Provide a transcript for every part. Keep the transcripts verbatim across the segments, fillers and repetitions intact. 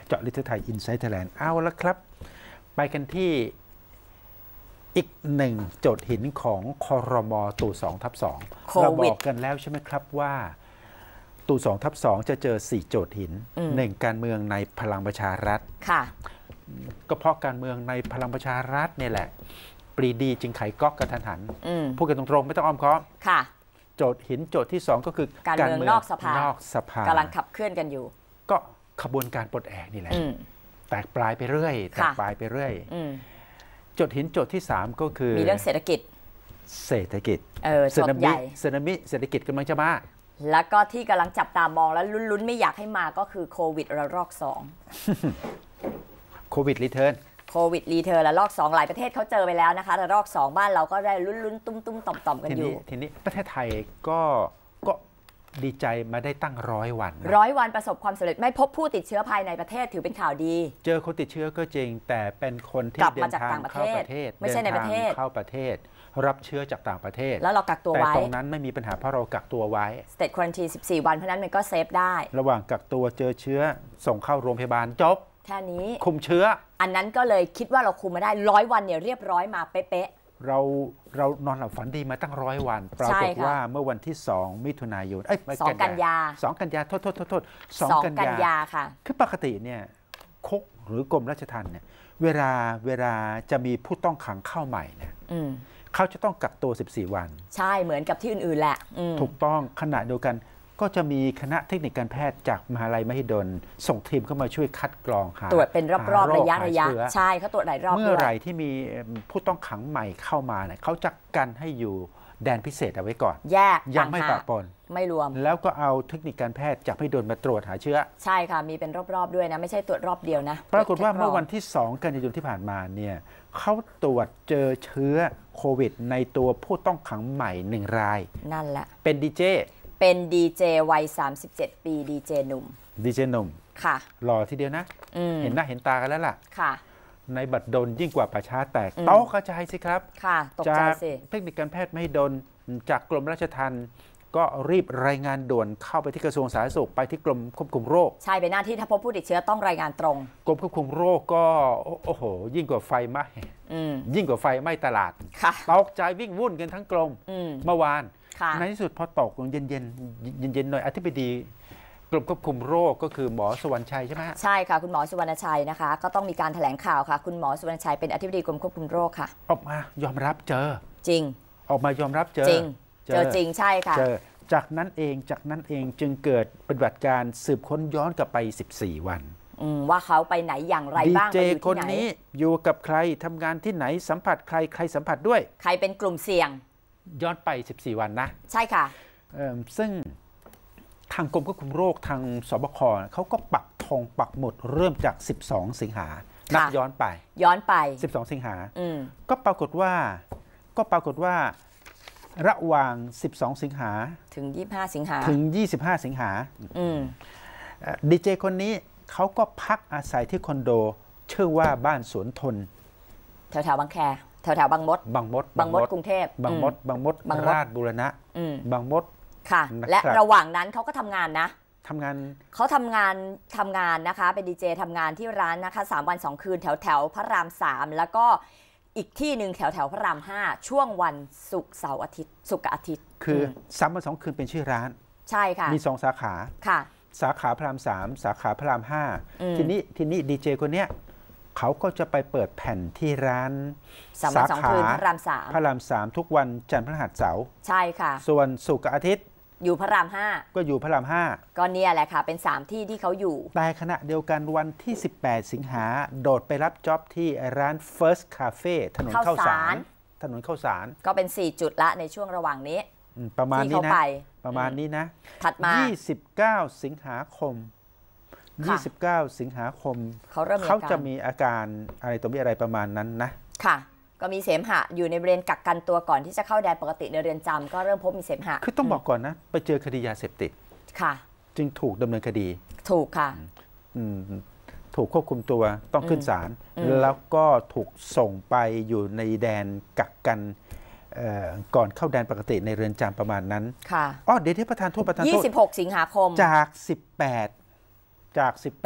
เจาะลึกทั่วไทย Inside Thailand เอาละครับไปกันที่อีกหนึ่งโจทย์หินของครม.ตู่สองทับสองเราบอกกันแล้วใช่ไหมครับว่าตู่สองทับสองจะเจอสี่โจทย์หินหนึ่งการเมืองในพลังประชารัฐค่ะก็เพราะการเมืองในพลังประชารัฐเนี่ยแหละปรีดีจึงไขก๊อกกระทันหันพูดกันตรงๆไม่ต้องอ้อมค้อมค่ะโจทย์หินโจทย์ที่สองก็คือการเมืองนอกสภานอกสภากำลังขับเคลื่อนกันอยู่ก็ขบวนการปลดแอกนี่แหละแตกปลายไปเรื่อยแตกปลายไปเรื่อยโจทย์หินโจทย์ที่สามก็คือมีเรื่องเศรษฐกิจเศรษฐกิจเออสึนามิสึนามิเศรษฐกิจกำลังจะมาแล้วก็ที่กำลังจับตามองและลุ้นๆไม่อยากให้มาก็คือโควิดระลอกสองโควิดรีเทิร์นโควิดรีเทิร์นระลอกสองหลายประเทศเขาเจอไปแล้วนะคะระลอกสองบ้านเราก็ได้ลุ้นๆตุ้มๆต่อมๆกันอยู่ทีนี้ประเทศไทยก็ก็ดีใจมาได้ตั้งร้อยวันร้อยวันประสบความสำเร็จไม่พบผู้ติดเชื้อภายในประเทศถือเป็นข่าวดีเจอคนติดเชื้อก็จริงแต่เป็นคนที่เดินทางเข้าประเทศไม่ใช่ในประเทศเข้าประเทศรับเชื้อจากต่างประเทศแล้วเรากักตัวไว้แต่ตรงนั้นไม่มีปัญหาเพราะเรากักตัวไว้ State Quarantine สิบสี่วันเพราะนั้นมันก็เซฟได้ระหว่างกักตัวเจอเชื้อส่งเข้าโรงพยาบาลจบแค่นี้คุมเชื้ออันนั้นก็เลยคิดว่าเราคุมมาได้ร้อยวันเนี่ยเรียบร้อยมาเป๊ะๆเราเรานอนหลับฝันดีมาตั้งร้อยวันปรากฏว่าเมื่อวันที่สองมิถุนายนเอ้ยสองกันยาสองกันยาโทษโทษโทษสองกันยาค่ะคือปกติเนี่ยคุกหรือกรมราชทัณฑ์เนี่ยเวลาเวลาจะมีผู้ต้องขังเข้าใหม่เนี่ยเขาจะต้องกักตัวสิบสี่วันใช่เหมือนกับที่อื่นๆแหละถูกต้องขณะเดียวกันก็จะมีคณะเทคนิคการแพทย์จากมหาลัยมหิดลส่งทีมเข้ามาช่วยคัดกรองหาตรวจเป็นรอบๆระยะระยะใช่เขาตรวจหลายรอบเมื่อไหร่ที่มีผู้ต้องขังใหม่เข้ามาเนี่ยเขาจะกันให้อยู่แดนพิเศษเอาไว้ก่อนแยกยังไม่ปะปนไม่รวมแล้วก็เอาเทคนิคการแพทย์จากมหิดลมาตรวจหาเชื้อใช่ค่ะมีเป็นรอบๆด้วยนะไม่ใช่ตรวจรอบเดียวนะปรากฏว่าเมื่อวันที่สองกันยายนที่ผ่านมาเนี่ยเขาตรวจเจอเชื้อโควิดในตัวผู้ต้องขังใหม่หนึ่งรายนั่นแหละเป็นดีเจเป็นดีเจวัยสามสิบเจ็ดปีดีเจหนุ่มดีเจหนุ่มค่ะหล่อทีเดียวนะเห็นหน้าเห็นตากันแล้วล่ะค่ะในบัตรดลยิ่งกว่าป่าช้าแตกโต๊ะกระจายสิครับค่ะตกใจสิเทคนิคการแพทย์ไม่ดลจากกรมราชทัณฑ์ก็รีบรายงานด่วนเข้าไปที่กระทรวงสาธารณสุขไปที่กรมควบคุมโรคใช่เป็นหน้าที่ถ้าพบผู้ติดเชื้อต้องรายงานตรงกรมควบคุมโรคก็โอ้โหยิ่งกว่าไฟไหม้ยิ่งกว่าไฟไหม้ตลาดตกใจวิ่งวุ่นกันทั้งกรมเมื่อวานในที่สุดพอตกเย็นเย็นเย็นเย็นหน่อยอธิบดีกรมควบคุมโรคก็คือหมอสุวรรณชัยใช่ไหมใช่ค่ะคุณหมอสุวรรณชัยนะคะก็ต้องมีการแถลงข่าวค่ะคุณหมอสุวรรณชัยเป็นอธิบดีกรมควบคุมโรคค่ะออกมายอมรับเจอจริงออกมายอมรับเจอจริงเจอจริงใช่ค่ะเจอจากนั้นเองจากนั้นเองจึงเกิดปฏิบัติการสืบค้นย้อนกลับไปสิบสี่วันว่าเขาไปไหนอย่างไรบ้างดีเจคนนี้อยู่กับใครทำงานที่ไหนสัมผัสใครใครสัมผัสด้วยใครเป็นกลุ่มเสี่ยงย้อนไปสิบสี่วันนะใช่ค่ะซึ่งทางกรมควบคุมโรคทางสบคเขาก็ปักธงปักหมุดเริ่มจากสิบสองสิงหานับย้อนไปย้อนไปสิบสองสิงหาก็ปรากฏว่าก็ปรากฏว่าระหว่างสิบสองสิงหาถึงยี่สิบห้าสิงหาถึงยี่สิบห้าสิงหาดีเจคนนี้เขาก็พักอาศัยที่คอนโดชื่อว่าบ้านสวนทนแถวแถวบางแคแถวแถวบางมดบางมดบางมดกรุงเทพบางมดบางมดราชบูรณะบางมดค่ะและระหว่างนั้นเขาก็ทำงานนะทำงานเขาทำงานทำงานนะคะเป็นดีเจทำงานที่ร้านนะคะสามวันสองคืนแถวแถวพระรามสามแล้วก็อีกที่หนึ่งแถวแถวพระรามห้าช่วงวันศุกร์เสาร์อาทิตย์ศุกร์กับอาทิตย์คือสามวันสองคืนเป็นชื่อร้านใช่ค่ะมีสองสาขาค่ะสาขาพระรามสามสาขาพระรามห้าทีนี้ทีนี้ดีเจคนเนี้ยเขาก็จะไปเปิดแผ่นที่ร้านสาขาพระรามสามพระรามสามทุกวันจันทร์พฤหัสเสาร์ใช่ค่ะส่วนศุกร์กับอาทิตย์อยู่พระรามห้าก็อยู่พระรามห้าก็เนี่ยแหละค่ะเป็นสามที่ที่เขาอยู่แต่ขณะเดียวกันวันที่สิบแปดสิงหาโดดไปรับจ็อบที่ร้าน First Cafe ถนนข้าวสารถนนข้าวสารก็เป็นสี่จุดละในช่วงระหว่างนี้ประมาณนี้นะประมาณนี้นะถัดมายี่สิบเก้าสิงหาคมยี่สิบเก้าสิงหาคมเขาเริ่มเขาจะมีอาการอะไรตัวมีอะไรประมาณนั้นนะค่ะก็มีเสมหะอยู่ในบริเวณกักกันตัวก่อนที่จะเข้าแดนปกติในเรือนจำก็เริ่มพบมีเสมหะคือต้องบอกก่อนนะไปเจอคดียาเสพติดค่ะจึงถูกดำเนินคดีถูกค่ะถูกควบคุมตัวต้องขึ้นศาลแล้วก็ถูกส่งไปอยู่ในแดนกักกันก่อนเข้าแดนปกติในเรือนจำประมาณนั้นค่ะอ๋อเดี๋ยวที่ประธานโทษประธานโทษยี่สิบหกสิงหาคมจากสิบแปดจากสิบแปดไป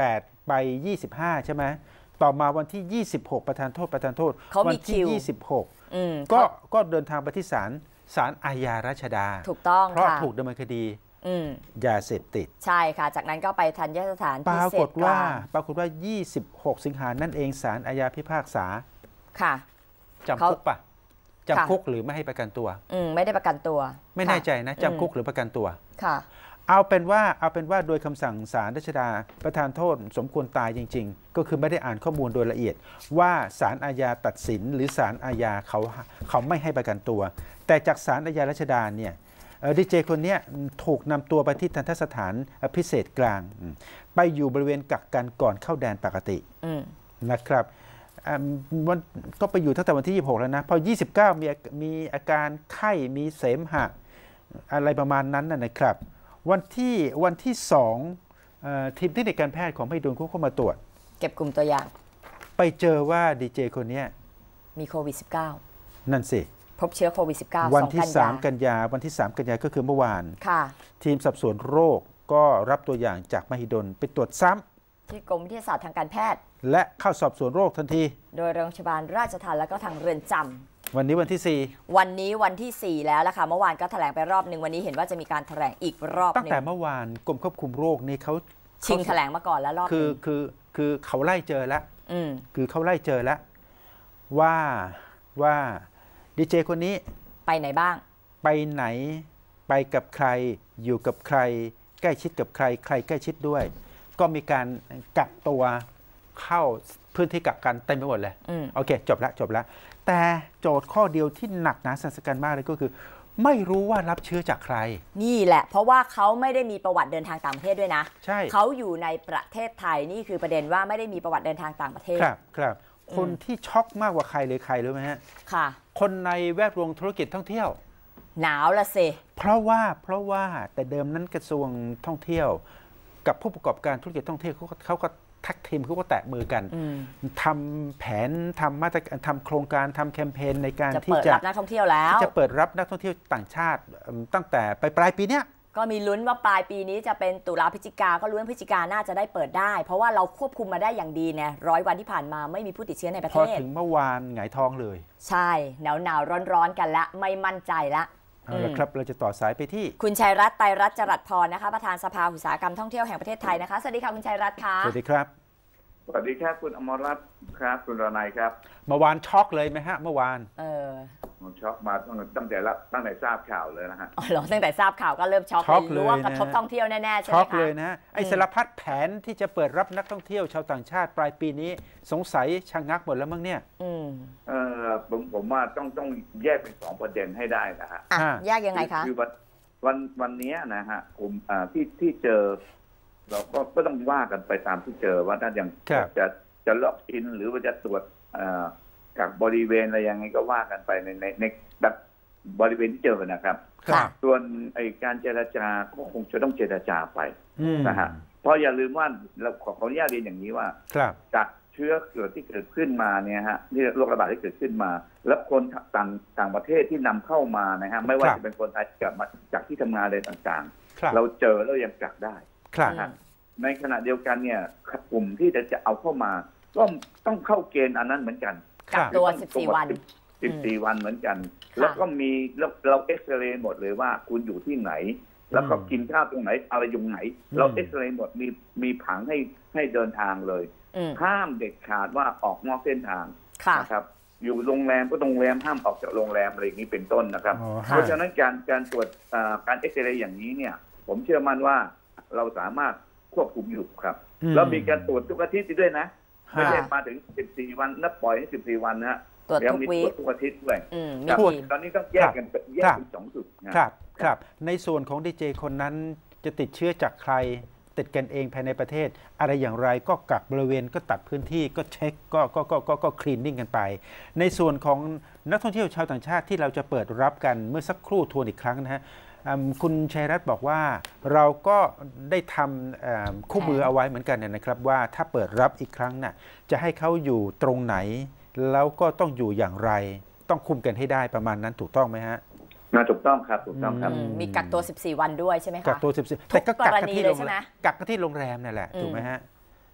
ไปยี่สิบห้าใช่ไหมต่อมาวันที่ยี่สิบหกประธานโทษประธานโทษวัที่ยี่สิบหกก็ก็เดินทางไปที่ศาลศาลอาญารัชดาถูกต้องเพราะถูกดำเนินคดียาเสพติดใช่ค่ะจากนั้นก็ไปทันยสถานพิเศษกลางปรากฏว่ายี่สิบหกสิงหานั่นเองศาลอาญาพิพากษาค่ะจำคุกปะจำคุกหรือไม่ให้ประกันตัวอืมไม่ได้ประกันตัวไม่แน่ใจนะจำคุกหรือประกันตัวค่ะเอาเป็นว่าเอาเป็นว่าโดยคำสั่งศาลรัชดาประธานโทษสมควรตายจริงๆก็คือไม่ได้อ่านข้อมูลโดยละเอียดว่าศาลอาญาตัดสินหรือศาลอาญาเขาเขาไม่ให้ประกันตัวแต่จากศาลอาญารัชดาเนี่ยดีเจคนนี้ถูกนำตัวไปที่ทันตสถานพิเศษกลางไปอยู่บริเวณกักกันก่อนเข้าแดนปกตินะครับมันก็ไปอยู่ตั้งแต่วันที่ยี่สิบหกแล้วนะพอยี่สิบเก้ามีมีอาการไข้มีเสมหะอะไรประมาณนั้นนะครับวันที่วันที่สองทีมเทคนิคการแพทย์ของมหิดลเขาเข้ามาตรวจเก็บกลุ่มตัวอย่างไปเจอว่าดีเจคนนี้มีโควิด สิบเก้านั่นสิพบเชื้อโควิด สิบเก้าวันที่สามกันยาวันที่สามกันยาก็คือเมื่อวานทีมสอบสวนโรคก็รับตัวอย่างจากมหิดลไปตรวจซ้ำที่กรมวิทยาศาสตร์ทางการแพทย์และเข้าสอบสวนโรคทันทีโดยโรงพยาบาลราชทัณฑ์และก็ทางเรือนจำวันนี้วันที่สี่วันนี้วันที่สี่แล้วล่ะค่ะเมื่อวานก็แถลงไปรอบหนึ่งวันนี้เห็นว่าจะมีการแถลงอีกรอบตั้งแต่เมื่อวานกรมควบคุมโรคนี่เขาชิงแถลงมาก่อนแล้วรอบคือคือคือเขาไล่เจอแล้วคือเขาไล่เจอแล้วว่าว่าดีเจคนนี้ไปไหนบ้างไปไหนไปกับใครอยู่กับใครใกล้ชิดกับใครใครใกล้ชิดด้วยก็มีการกักตัวเข้าพื้นที่กักกันเต็มไปหมดเลยโอเคจบแล้วจบแล้วแต่โจทย์ข้อเดียวที่หนักหนาสาหัสกันมากเลยก็คือไม่รู้ว่ารับเชื้อจากใครนี่แหละเพราะว่าเขาไม่ได้มีประวัติเดินทางต่างประเทศด้วยนะใช่เขาอยู่ในประเทศไทยนี่คือประเด็นว่าไม่ได้มีประวัติเดินทางต่างประเทศครับครับคนที่ช็อกมากกว่าใครเลยใครรู้ไหมฮะค่ะคนในแวดวงธุรกิจท่องเที่ยวหนาวละสิเพราะว่าเพราะว่าแต่เดิมนั้นกระทรวงท่องเที่ยวกับผู้ประกอบการธุรกิจท่องเที่ยวเขาเขาก็ทักทีมเขาก็แตะมือกันทำแผนทำมาตรการทำโครงการทำแคมเปญในการที่จะเปิดรับนักท่องเที่ยวแล้วจะเปิดรับนักท่องเที่ยวต่างชาติตั้งแต่ไปปลายปีเนี้ยก็มีลุ้นว่าปลายปีนี้จะเป็นตุลาพฤศจิกาก็ลุ้นพฤศจิกาน่าจะได้เปิดได้เพราะว่าเราควบคุมมาได้อย่างดีเนี่ยร้อยวันที่ผ่านมาไม่มีผู้ติดเชื้อในประเทศพอถึงเมื่อวานหงายท้องเลยใช่หนาวหนาวร้อนร้อนกันละไม่มั่นใจละเอาละครับเราจะต่อสายไปที่คุณชัยรัตน์ไตรรัตน์จรัสพรนะคะประธานสภาอุตสาหกรรมท่องเที่ยวแห่งประเทศไทยนะคะสวัสดีค่ะคุณชัยรัตน์ค่ะสวัสดีครับสวัสดีครับคุณอมรรัตน์ครับคุณรนัยครับเมื่อวานช็อกเลยไหมฮะเมื่อวานเออผมช็อกมาตั้งแต่ละตั้งแต่ทราบข่าวเลยนะฮะอ๋อเหรอตั้งแต่ทราบข่าวก็เริ่มช็อกเลยรู้ว่ากระทบท่องเที่ยวแน่ๆใช่ไหมคะช็อกเลยนะไอ้สารพัดแผนที่จะเปิดรับนักท่องเที่ยวชาวต่างชาติปลายปีนี้สงสัยชะงักหมดแล้วมั้งเนี่ยอืมเออผมผมว่าต้องต้องแยกเป็นสองประเด็นให้ได้นะฮะแยกยังไงคะคือวันวันวันนี้นะฮะกลุ่มอ่าที่ที่เจอเราก็ก็ต้องว่ากันไปตามที่เจอว่าถ้ายังจะจะล็อกอินหรือว่าจะตรวจกักบริเวณอะไรยังไงก็ว่ากันไปในในในแบบบริเวณที่เจอนะครับส่วนไอการเจรจาก็คงจะต้องเจรจาไปนะฮะเพราะอย่าลืมว่าเราขออนุญาตเรียนอย่างนี้ว่าจากเชื้อเกิดที่เกิดขึ้นมาเนี่ยฮะที่โรคระบาดที่เกิดขึ้นมาแล้วคนต่างต่างประเทศที่นำเข้ามานะฮะไม่ว่าจะเป็นคนไทยกลับมาจากที่ทำงานอะไรต่างๆเราเจอแล้วยังกักได้ในขณะเดียวกันเนี่ยกลุ่มที่จะจะเอาเข้ามาก็ต้องเข้าเกณฑ์อันนั้นเหมือนกันกักตัวสิบสี่วันสิบสี่วันเหมือนกันแล้วก็มีเราเอ็กซเรย์หมดเลยว่าคุณอยู่ที่ไหนแล้วก็กินข้าวตรงไหนอะไรอยู่ไหนเราเอ็กซเรย์หมดมีมีผังให้ให้เดินทางเลยห้ามเด็ดขาดว่าออกนอกเส้นทางนะครับอยู่โรงแรมก็โรงแรมห้ามออกจากโรงแรมอะไรอย่างนี้เป็นต้นนะครับเพราะฉะนั้นการการตรวจการเอ็กซเรย์อย่างนี้เนี่ยผมเชื่อมั่นว่าเราสามารถควบคุมอยู่ครับแล้วมีการตรวจทุกอาทิตย์ด้วยนะไม่ใช่มาถึงสิบสี่วันนับปล่อยให้สิบสี่วันนะฮะตรวจทุกวีคทุกอาทิตย์ด้วยตอนนี้ต้องแยกกันแยกเป็นสองจุดครับครับในส่วนของดีเจคนนั้นจะติดเชื้อจากใครติดกันเองภายในประเทศอะไรอย่างไรก็กักบริเวณก็ตัดพื้นที่ก็เช็คก็ก็ก็ก็ก็คลีนนิ่งกันไปในส่วนของนักท่องเที่ยวชาวต่างชาติที่เราจะเปิดรับกันเมื่อสักครู่ทวนอีกครั้งนะฮะคุณชัยรัตน์บอกว่าเราก็ได้ทำคู่มือเอาไว้เหมือนกันนะครับว่าถ้าเปิดรับอีกครั้งน่ะจะให้เขาอยู่ตรงไหนแล้วก็ต้องอยู่อย่างไรต้องคุมกันให้ได้ประมาณนั้นถูกต้องไหมฮะน่าถูกต้องครับถูกต้องครับมีกักตัวสิบสี่วันด้วยใช่ไหมคะกักตัวสิบสี่แต่ก็กักกันที่โรงแรมกักกันที่โรงแรมนั่นแหละถูกไหมฮะ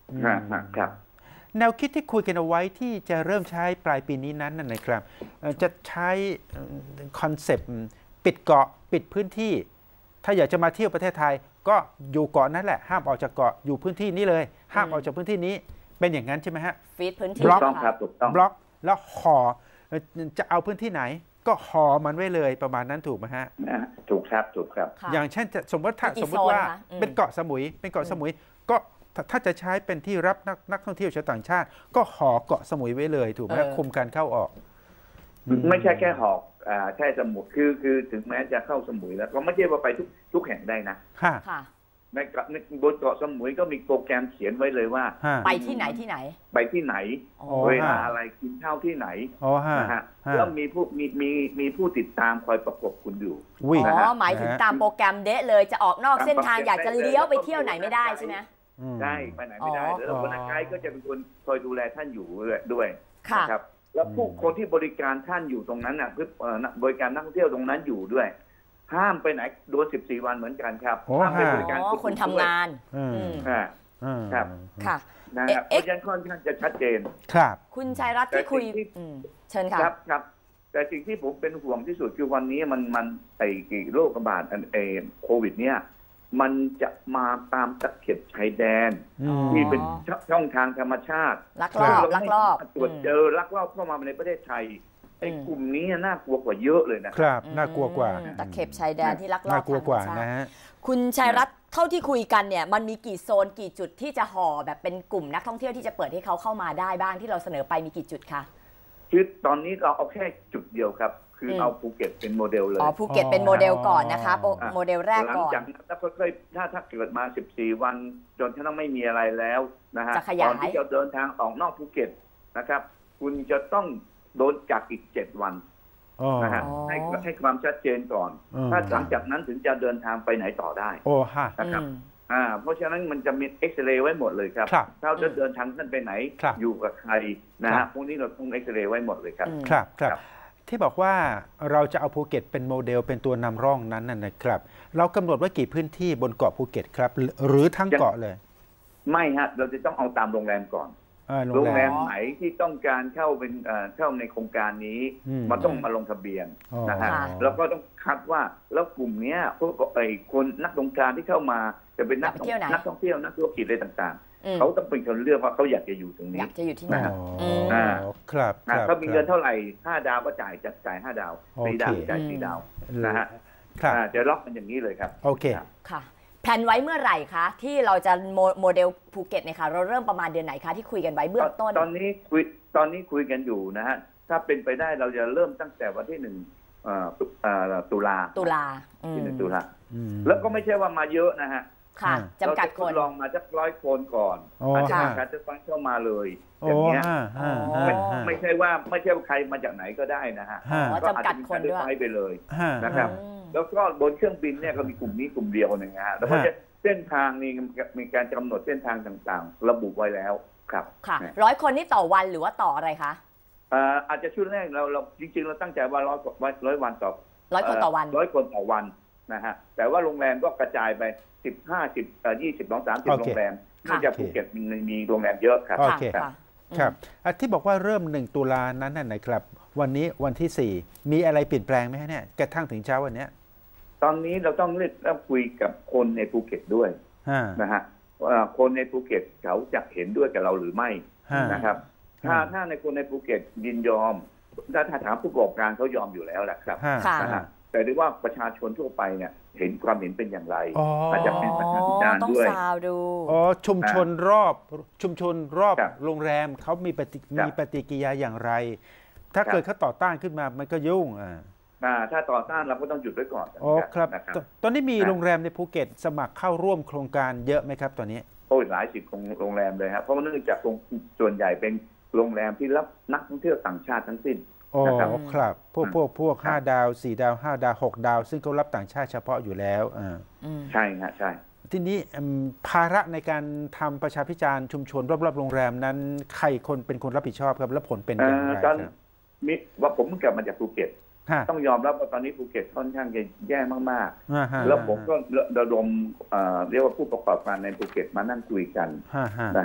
ครับแนวคิดที่คุยกันเอาไว้ที่จะเริ่มใช้ปลายปีนี้นั้นน่ะนะครับจะใช้คอนเซปต์ปิดเกาะปิดพื้นที่ถ้าอยากจะมาเที่ยวประเทศไทยก็อยู่เกาะนั้นแหละห้ามออกจากเกาะอยู่พื้นที่นี้เลยห้ามออกจากพื้นที่นี้เป็นอย่างนั้นใช่ไหมฮะฟีดพื้นที่บล็อกครับถูกต้องบล็อกแล้วห่อจะเอาพื้นที่ไหนก็ห่อมันไว้เลยประมาณนั้นถูกไหมฮะถูกครับถูกครับอย่างเช่นสมมติถ้าสมมติว่าเป็นเกาะสมุยเป็นเกาะสมุยก็ถ้าจะใช้เป็นที่รับนักนักท่องเที่ยวชาวต่างชาติก็ห่อเกาะสมุยไว้เลยถูกไหมคุมการเข้าออกไม่ใช่แค่หอกแค่สมุยคือคือถึงแม้จะเข้าสมุยแล้วก็ไม่ใช่ว่าไปทุกทุกแห่งได้นะค่ะในเกาะบนเกาะสมุยก็มีโปรแกรมเขียนไว้เลยว่าไปที่ไหนที่ไหนไปที่ไหนเวลาอะไรกินข้าวที่ไหนนะฮะแล้วมีผู้มีมีมีผู้ติดตามคอยประกบคุณอยู่อ๋อหมายถึงตามโปรแกรมเดะเลยจะออกนอกเส้นทางอยากจะเลี้ยวไปเที่ยวไหนไม่ได้ใช่ไหมได้ไปไหนไม่ได้แล้วคนไกด์ก็จะเป็นคนคอยดูแลท่านอยู่ด้วยนะครับแล้วผู้คนที่บริการท่านอยู่ตรงนั้นน่ะเพื่อบริการนักท่องเที่ยวตรงนั้นอยู่ด้วยห้ามไปไหนโดนสิบสี่วันเหมือนกันครับห้ามไปบริการคนทำงานอ่าครับค่ะนะครับเพราะฉะนั้นค่อนข้างจะชัดเจนครับคุณชัยรัตน์ที่คุยเชิญค่ะครับครับแต่สิ่งที่ผมเป็นห่วงที่สุดคือวันนี้มันมันไอ้โรคระบาดไอ้โควิดเนี่ยมันจะมาตามตะเข็บชายแดนที่เป็นช่องทางธรรมชาติลักลอบลักลอบตรวจเจอลักลอบเข้ามาในประเทศไทยไอ้กลุ่มนี้น่ากลัวกว่าเยอะเลยนะครับน่ากลัวกว่าตะเข็บชายแดนที่ลักลอบน่ากลัวกว่านะฮะคุณชัยรัตน์เท่าที่คุยกันเนี่ยมันมีกี่โซนกี่จุดที่จะห่อแบบเป็นกลุ่มนักท่องเที่ยวที่จะเปิดให้เขาเข้ามาได้บ้างที่เราเสนอไปมีกี่จุดคะคือตอนนี้เราเอาแค่จุดเดียวครับคือเอาภูเก็ตเป็นโมเดลเลยอ๋อภูเก็ตเป็นโมเดลก่อนนะคะโมเดลแรกก่อนหลังจากถ้าเคยถ้าถ้าเกิดมาสิบสี่วันจนถ้าไม่มีอะไรแล้วนะฮะตอนที่จะเดินทางออกนอกภูเก็ตนะครับคุณจะต้องโดนกักอีกเจ็ดวันนะฮะให้ให้ความชัดเจนก่อนถ้าหลังจากนั้นถึงจะเดินทางไปไหนต่อได้โอ้ฮะนะครับอ่าเพราะฉะนั้นมันจะมีเอ็กซเรย์ไว้หมดเลยครับถ้าจะเดินทางท่านไปไหนอยู่กับใครนะฮะพวกนี้เราต้องเอ็กซเรย์ไว้หมดเลยครับครับครับที่บอกว่าเราจะเอาภูเก็ตเป็นโมเดลเป็นตัวนำร่องนั้นนะครับเรากำหนดไว้กี่พื้นที่บนเกาะภูเก็ตครับหรือทั้งเกาะเลยไม่ฮะเราจะต้องเอาตามโรงแรมก่อนโรงแรมไหนที่ต้องการเข้าเป็นเข้าในโครงการนี้มันต้องมาลงทะเบียนนะฮะแล้วก็ต้องคัดว่าแล้วกลุ่มนี้พวกไอ้คนนักลงการที่เข้ามาจะเป็นนักนักท่องเที่ยวนักธุรกิจอะไรต่างๆเขาต้องเป็นคนเลือกว่าเขาอยากจะอยู่ตรงนี้อยากจะอยู่ที่ไหนอ่าครับเขามีเงินเท่าไหร่ห้าดาวก็จ่ายจะจ่ายห้าดาวสี่ดาวจ่ายสี่ดาวนะฮะจะล็อกมันอย่างนี้เลยครับโอเคค่ะแผนไว้เมื่อไหร่คะที่เราจะโมเดลภูเก็ตเนี่ยค่ะเราเริ่มประมาณเดือนไหนคะที่คุยกันไว้เบื้องต้นตอนนี้คุยตอนนี้คุยกันอยู่นะฮะถ้าเป็นไปได้เราจะเริ่มตั้งแต่วันที่หนึ่งตุลาตุลาที่หนึ่งตุลาแล้วก็ไม่ใช่ว่ามาเยอะนะฮะค่ะจำกัดคนลองมาสักร้อยคนก่อนอาจารย์จะฟังเข้ามาเลยอย่างเงี้ยไม่ใช่ว่าไม่ใช่ใครมาจากไหนก็ได้นะฮะก็จำกัดคนด้วยไปเลยนะครับแล้วก็บนเครื่องบินเนี่ยก็มีกลุ่มนี้กลุ่มเดียวนะฮะแล้วก็เส้นทางนี้มีการกำหนดเส้นทางต่างๆระบุไว้แล้วครับค่ะร้อยคนนี่ต่อวันหรือว่าต่ออะไรคะอาจจะช่วงแรกเราเราจริงๆเราตั้งใจว่าร้อยร้อยวันต่อร้อยคนต่อวันร้อยคนต่อวันนะฮะแต่ว่าโรงแรมก็กระจายไปสิบห้าสิบเอ่อยี่สิบสองสามสิบโรงแรมที่จะภูเก็ตมีมีโรงแรมเยอะครับโอเคครับที่บอกว่าเริ่มหนึ่งตุลานั้นนะครับวันนี้วันที่สี่มีอะไรเปลี่ยนแปลงไหมฮะเนี่ยกระทั่งถึงเช้าวันนี้ตอนนี้เราต้องเรียกแล้วคุยกับคนในภูเก็ตด้วยนะฮะว่าคนในภูเก็ตเขาจะเห็นด้วยกับเราหรือไม่นะครับถ้าถ้าในคนในภูเก็ตยินยอมถ้าถ้าถามผู้ประกอบการเขายอมอยู่แล้วแหละครับนะฮะแต่ด้วยว่าประชาชนทั่วไปเนี่ยเห็นความเห็นเป็นอย่างไรอาจจะเป็นประชาธิปไตยด้วยอ๋อชุมชนรอบชุมชนรอบโรงแรมเขามีปฏิมีปฏิกิริยาอย่างไรถ้าเกิดเขาต่อต้านขึ้นมามันก็ยุ่งอ่าถ้าต่อต้านเราก็ต้องหยุดไว้ก่อนอ๋อครับตอนนี้มีโรงแรมในภูเก็ตสมัครเข้าร่วมโครงการเยอะไหมครับตอนนี้โอ้ยหลายสิบโรงแรมเลยครับเพราะว่าเนื่องจากส่วนใหญ่เป็นโรงแรมที่รับนักท่องเที่ยวต่างชาติทั้งสิ้นอ๋อครับพวกพวกพวกห้าดาวสี่ดาวห้าดาวหกดาวซึ่งเขารับต่างชาติเฉพาะอยู่แล้วอ่าใช่ฮะใช่ทีนี้ภาระในการทำประชาพิจารณ์ชุมชนรอบๆโรงแรมนั้นใครคนเป็นคนรับผิดชอบครับและผลเป็นอย่างไรครับมิว่าผมกลับมาจากภูเก็ตต้องยอมรับว่าตอนนี้ภูเก็ตค่อนข้างจะแย่มากๆแล้วผมก็ระดมเรียกว่าผู้ประกอบการในภูเก็ตมานั่งคุยกันนะฮะ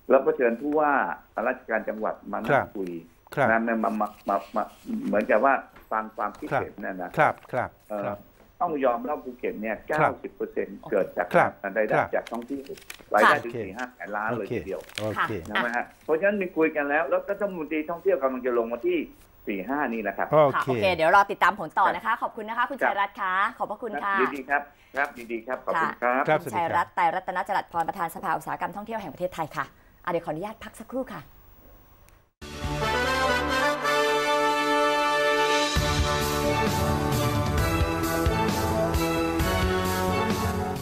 แล้วก็เชิญผู้ว่าราชการจังหวัดมานั่งคุยครับนะมามามามาเหมือนกับว่าฟังความคิดเห็นนั่นนะครับครับเอ่อครับต้องยอมรับภูเก็ตเนี่ยครัเก้าบสิบเปอร์เซ็นต์เกิดจากครับรายได้ครับจากท่องเที่ยวรายได้ถึงโอเคสี่ห้าแสนล้านเลยทีเดียวโอเคนะไหมฮะเพราะฉะนั้นมีคุยกันแล้ว แล้วรัฐมนตรีท่องเที่ยวกำลังจะลงมาที่สี่ห้านี่นะครับโอค่ะเคโอเค เดี๋ยวรอติดตามผลต่อนะคะ ขอบคุณนะคะ คุณครับชัยรัตน์คะขอบพระคุณค่ะยินดีครับครับยินดีครับขอบคุณครับครับคุณชัยรัตน์ไตรรัตนจรัสพรประธานสภาอุตสาหกรรมท่องเที่ยวแห่งประเทศไทยค่ะอ่ะเดี๋ยวขออนุญาตพักสักครู่ค่ะ